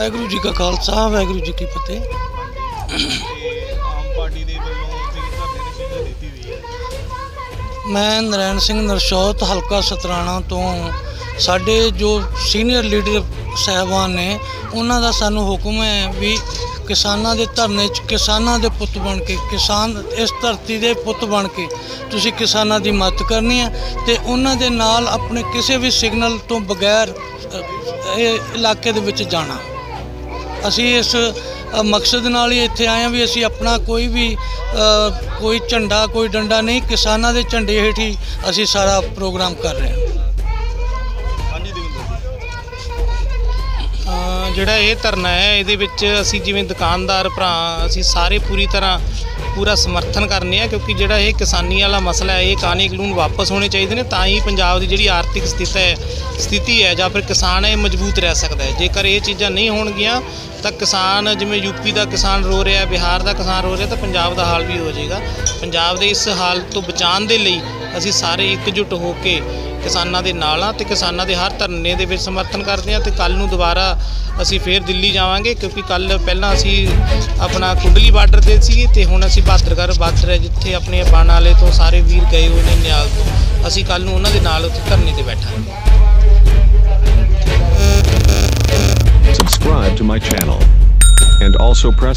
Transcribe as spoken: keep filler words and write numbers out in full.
वाहगुरू जी का खालसा वाहगुरू जी की फतेह। मैं नरैण सिंह नरशौत हलका सतराणा तो साडे जो सीनियर लीडर साहबान ने उन्हों का सानू हुक्म है भी किसानां दे धरने च किसानां दे पुत बन के किसान इस धरती दे पुत बन के तुसीं किसानां दी मदद करनी है ते उन्हां दे नाल अपने किसी भी सिग्नल तो बगैर इलाके दे विच जाना। असीं इस मकसद नाल ही इत्थे आए भी असीं अपना कोई भी कोई झंडा कोई डंडा नहीं किसानां दे झंडे हेठ ही असीं सारा प्रोग्राम कर रहे हैं। ਜਿਹੜਾ ਇਹ ਧਰਨਾ ਹੈ ਇਹਦੇ ਵਿੱਚ ਅਸੀਂ ਜਿਵੇਂ ਦੁਕਾਨਦਾਰ ਭਰਾ ਅਸੀਂ ਸਾਰੇ ਪੂਰੀ ਤਰ੍ਹਾਂ ਪੂਰਾ ਸਮਰਥਨ ਕਰਨੇ ਆ ਕਿਉਂਕਿ ਜਿਹੜਾ ਇਹ ਕਿਸਾਨੀ ਵਾਲਾ ਮਸਲਾ ਹੈ ਇਹ ਕਾਨੂੰਨੀ ਕਾਨੂੰਨ ਵਾਪਸ ਹੋਣੇ ਚਾਹੀਦੇ ਨੇ ਤਾਂ ਹੀ ਪੰਜਾਬ ਦੀ ਜਿਹੜੀ ਆਰਥਿਕ ਸਥਿਤੀ ਹੈ ਸਥਿਤੀ ਹੈ ਜਾਂ ਫਿਰ ਕਿਸਾਨ ਹੈ ਮਜ਼ਬੂਤ ਰਹਿ ਸਕਦਾ ਹੈ। ਜੇਕਰ ਇਹ ਚੀਜ਼ਾਂ ਨਹੀਂ ਹੋਣਗੀਆਂ ਤਾਂ ਕਿਸਾਨ ਜਿਵੇਂ ਯੂਪੀ ਦਾ ਕਿਸਾਨ ਰੋ ਰਿਹਾ ਬਿਹਾਰ ਦਾ ਕਿਸਾਨ ਰੋ ਰਿਹਾ ਤਾਂ ਪੰਜਾਬ ਦਾ ਹਾਲ ਵੀ ਹੋ ਜਾਏਗਾ। ਪੰਜਾਬ ਦੇ ਇਸ ਹਾਲ ਤੋਂ ਬਚਾਉਣ ਦੇ ਲਈ ਅਸੀਂ ਸਾਰੇ ਇਕਜੁੱਟ ਹੋ ਕੇ ਕਿਸਾਨਾਂ ਦੇ ਨਾਲ ਆ ਤੇ ਕਿਸਾਨਾਂ ਦੇ ਹਰ ਧਰਨੇ ਦੇ ਵਿੱਚ ਸਮਰਥਨ ਕਰਦੇ ਹਾਂ ਤੇ ਕੱਲ੍ਹ ਨੂੰ ਦੁਬਾਰਾ ਅਸੀਂ ਫੇਰ ਦਿੱਲੀ ਜਾਵਾਂਗੇ ਕਿਉਂਕਿ ਕੱਲ੍ਹ ਪਹਿਲਾਂ ਅਸੀਂ ਆਪਣਾ ਕੁੰਡਲੀ ਬਾਰਡਰ 'ਤੇ ਸੀ ਤੇ ਹੁਣ ਅਸੀਂ ਬਹਾਦਰਗੜ੍ਹ ਬਾਰਡਰ ਹੈ ਜਿੱਥੇ ਆਪਣੇ ਬਾਣਾ ਵਾਲੇ ਤੋਂ ਸਾਰੇ ਵੀਰ ਗਏ ਹੋਏ ਨੇ ਨਿਆਲ ਤੋਂ ਅਸੀਂ ਕੱਲ੍ਹ ਨੂੰ ਉਹਨਾਂ ਦੇ ਨਾਲ ਉੱਥੇ ਧਰਨੇ 'ਤੇ ਬੈਠਾਂਗੇ। Subscribe to my channel and also press